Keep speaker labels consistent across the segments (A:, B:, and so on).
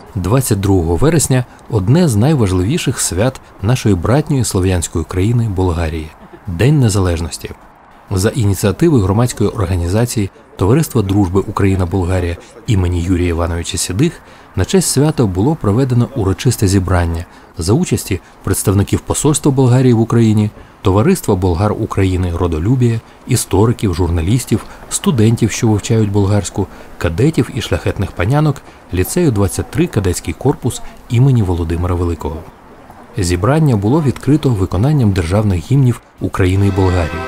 A: 22 вересня – одне з найважливіших свят нашої братньої слов'янської країни Болгарії – День Незалежності. За ініціативи громадської організації Товариства дружби Україна-Болгарія імені Юрія Івановича Сідих на честь свята було проведено урочисте зібрання за участі представників посольства Болгарії в Україні, Товариства болгар України «Родолюбія», істориків, журналістів, студентів, що вивчають болгарську, кадетів і шляхетних панянок ліцею 23 кадетський корпус імені Володимира Великого. Зібрання було відкрито виконанням державних гімнів України і Болгарії.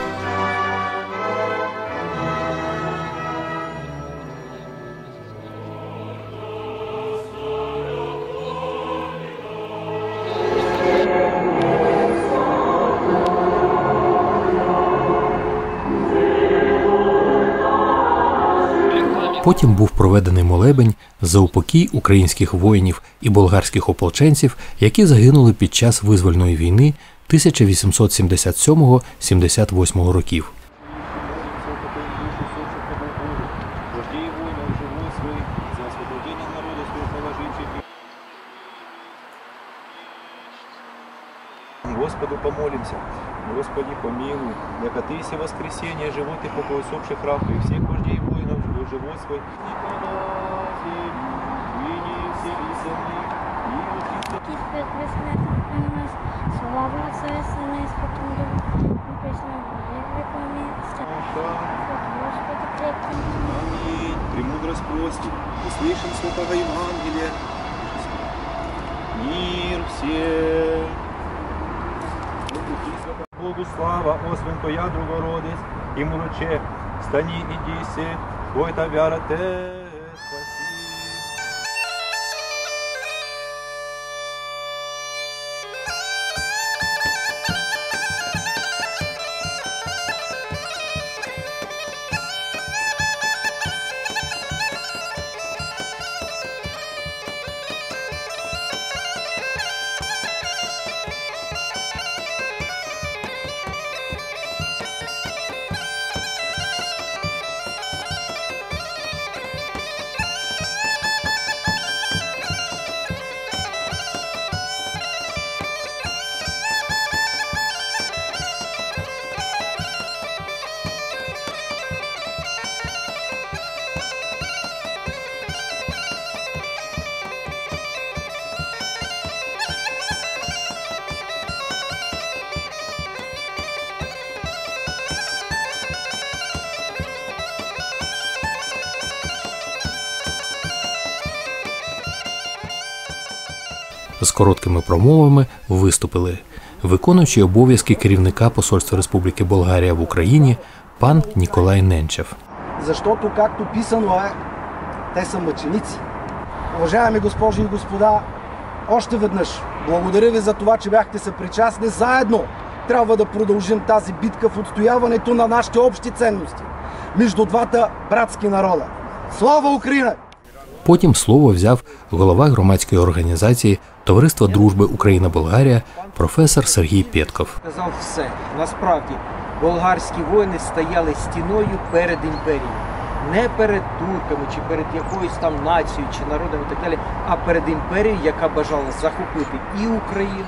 A: Потім був проведений молебень за упокій українських воїнів і болгарських ополченців, які загинули під час визвольної війни 1877-78 років.
B: Господу помолимся. Господи, помилуй, яко Ты все воскресенье живот и покой усопших раб, и всех вождей воинов, живот свой. Аминь. Премудрость прости. Услышим Святого Евангелия. Мир всем. Богу слава, о святоя Богородиць, і молодче, встані і дійся, ой та вяра те спасі.
A: З короткими промовами виступили виконуючий обов'язки керівника Посольства Республіки Болгарія в Україні пан Ніколай Ненчев.
C: Защото, както писано е, те са мъченици. Уважаеми госпожи и господа, още веднъж благодаря ви за това, че бяхте съпричастни. Заедно трябва да продължим тази битка в отстояването на нашите общи ценности между двата братски народа. Слава Україна!
A: Потім слово взяв голова громадської організації Товариства дружби Україна-Болгарія професор Сергій Пєтков.
D: Сказав все. Насправді, болгарські воїни стояли стіною перед імперією. Не перед турками, чи перед якоюсь там нацією, чи народом і так далі, а перед імперією, яка бажала захопити і Україну.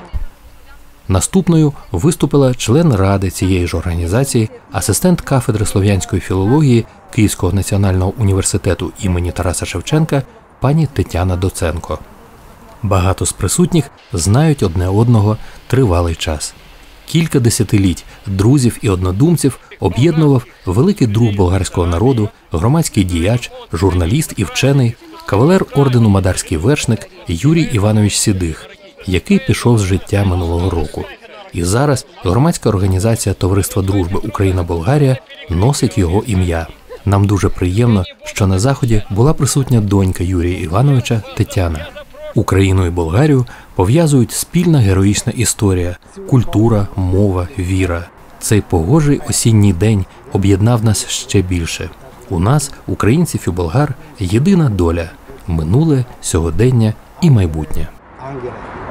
A: Наступною виступила член ради цієї ж організації, асистент кафедри слов'янської філології Київського національного університету імені Тараса Шевченка пані Тетяна Доценко. Багато з присутніх знають одне одного тривалий час. Кілька десятиліть друзів і однодумців об'єднував великий друг болгарського народу, громадський діяч, журналіст і вчений, кавалер ордену Мадарський вершник Юрій Іванович Сідих, який пішов з життя минулого року. І зараз громадська організація Товариства дружби Україна-Болгарія носить його ім'я. Нам дуже приємно, що на заході була присутня донька Юрія Івановича Тетяна. Україну і Болгарію пов'язують спільна героїчна історія, культура, мова, віра. Цей погожий осінній день об'єднав нас ще більше. У нас, українців і болгар, єдина доля – минуле, сьогодення і майбутнє.
C: Ангеле.